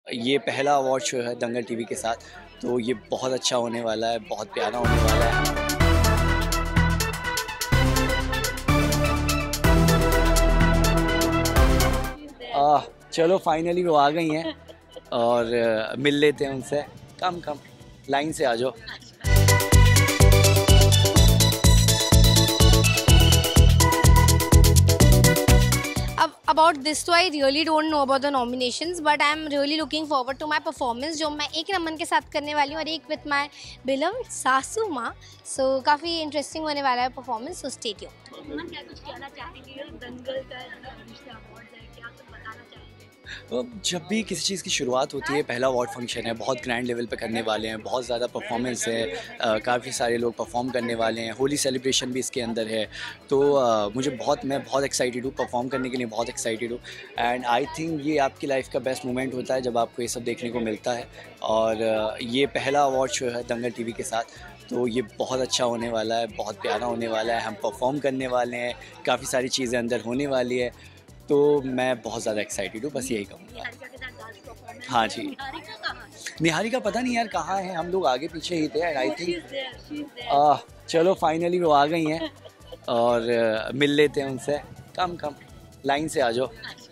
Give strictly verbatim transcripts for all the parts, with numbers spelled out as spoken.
ये पहला award show है दंगल टीवी के साथ, तो ये बहुत अच्छा होने वाला है, बहुत प्यारा होने वाला है। आ, चलो फाइनली वो आ गई हैं और आ, मिल लेते हैं उनसे। कम कम लाइन से आ जाओ। अब about this तो I really don't know about the nominations, but I am really looking forward to my performance जो मैं एक रमन के साथ करने वाली हूँ और एक with my beloved सासू माँ। so काफ़ी interesting होने वाला है performance, so stay tuned। Raman क्या कुछ कहना चाहेंगे? दंगल का रिश्ता अवार्ड है, क्या कुछ बताना चाहेंगे? तो जब भी किसी चीज़ की शुरुआत होती है, पहला अवार्ड फंक्शन है, बहुत ग्रैंड लेवल पे करने वाले हैं, बहुत ज़्यादा परफॉर्मेंस है, काफ़ी सारे लोग परफॉर्म करने वाले हैं, होली सेलिब्रेशन भी इसके अंदर है। तो uh, मुझे बहुत मैं बहुत एक्साइटेड हूँ, परफॉर्म करने के लिए बहुत एक्साइटेड हूँ। एंड आई थिंक ये आपकी लाइफ का बेस्ट मोमेंट होता है जब आपको ये सब देखने को मिलता है। और uh, ये पहला अवार्ड शो है दंगल टीवी के साथ, तो ये बहुत अच्छा होने वाला है, बहुत प्यारा होने वाला है। हम परफॉर्म करने वाले हैं, काफ़ी सारी चीज़ें अंदर होने वाली है, तो मैं बहुत ज़्यादा एक्साइटेड हूँ, बस यही कहूँगा। हाँ जी, निहारिका पता नहीं यार कहाँ है, हम लोग आगे पीछे ही थे। आई थिंक चलो फाइनली वो आ गई हैं और uh, मिल लेते हैं उनसे। कम कम लाइन से आ जाओ।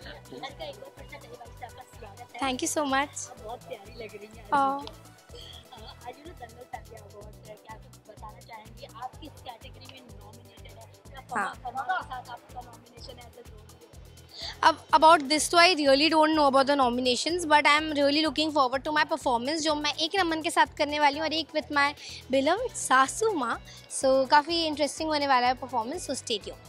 Thank you so much. बहुत प्यारी लग रही है। हाँ। आज ना दंगल फैमिली अवार्ड है, क्या कुछ बताना चाहेंगे? आप किस कैटेगरी में नॉमिनेटेड है? क्या हाँ। कमाल के साथ आपका नॉमिनेशन है? अब about this तो I really don't know about the nominations, but I am really looking forward to my performance जो मैं एक रमन के साथ करने वाली हूँ और एक with my beloved सासू माँ। so काफ़ी interesting होने वाला है performance, so stay tuned।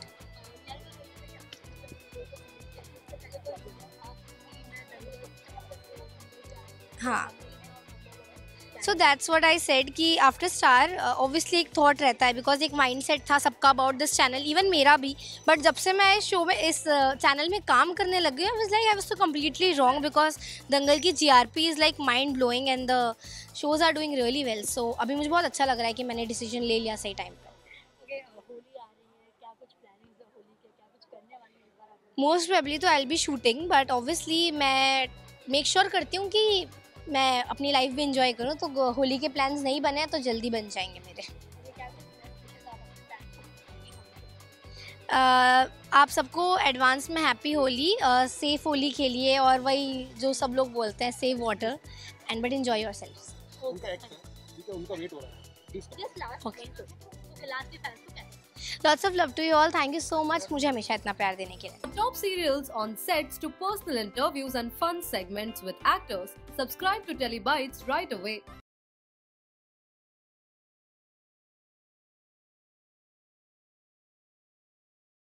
हाँ, so that's what I said कि आफ्टर स्टार ऑब्वियसली एक थॉट रहता है, बिकॉज एक माइंडसेट था सबका अबाउट दिस चैनल, इवन मेरा भी। बट जब से मैं इस शो में इस चैनल uh, में काम करने लग गई, I was like I was तो कम्प्लीटली रॉन्ग, बिकॉज दंगल की GRP is like mind blowing and the shows are doing really well. So अभी मुझे बहुत अच्छा लग रहा है कि मैंने डिसीजन ले लिया सही टाइम पर। मोस्ट प्रोबेबली तो I will be shooting, but obviously मैं मेक श्योर sure करती हूँ कि मैं अपनी लाइफ भी इंजॉय करूँ, तो होली के प्लान्स नहीं बने हैं तो जल्दी बन जाएंगे मेरे। uh, आप सबको एडवांस में हैप्पी होली, सेफ होली खेलिए और वही जो सब लोग बोलते हैं, save water and but enjoy yourselves. Lots of love to you all. Thank you so much मुझे हमेशा इतना प्यार देने के लिए। Top serials on sets to personal interviews and fun segments with actors. Subscribe to Telebytes right away.